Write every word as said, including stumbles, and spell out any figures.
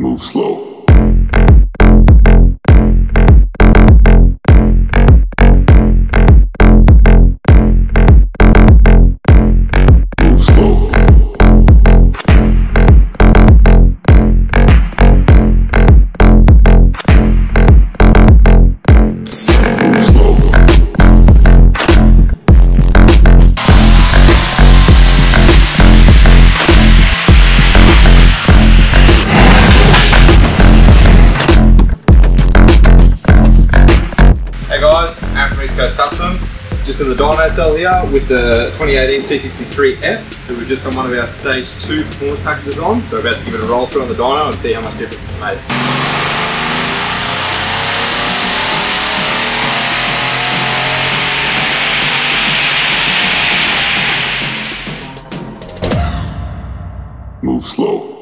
Move slow. Move slow. Move slow. Hey guys, I'm from East Coast Custom. Just in the dyno cell here with the twenty eighteen C sixty-three S that we've just done one of our stage two performance packages on. So we're about to give it a roll through on the dyno and see how much difference it's made. Move slow.